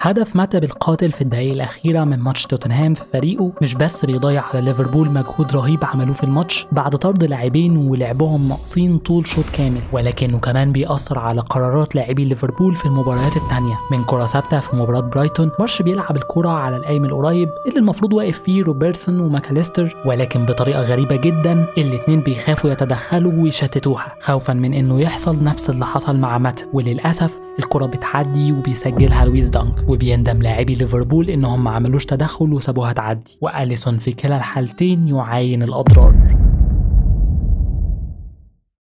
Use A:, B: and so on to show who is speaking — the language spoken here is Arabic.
A: هدف ماتب القاتل في الدقايق الأخيرة من ماتش توتنهام في فريقه مش بس بيضيع على ليفربول مجهود رهيب عملوه في الماتش بعد طرد لاعبين ولعبهم ناقصين طول شوط كامل، ولكنه كمان بيأثر على قرارات لاعبي ليفربول في المباريات التانية، من كرة ثابتة في مباراة برايتون، مارش بيلعب الكرة على القايم القريب اللي المفروض واقف فيه روبرتسون وماكاليستر، ولكن بطريقة غريبة جدا الاتنين بيخافوا يتدخلوا ويشتتوها خوفا من انه يحصل نفس اللي حصل مع ماتب، وللأسف الكرة بتعدي وبيسجلها لويس دانك، وبيندم لاعبي ليفربول انهم ما عملوش تدخل وسابوها تعدي، وأليسون في كلا الحالتين يعاين الأضرار.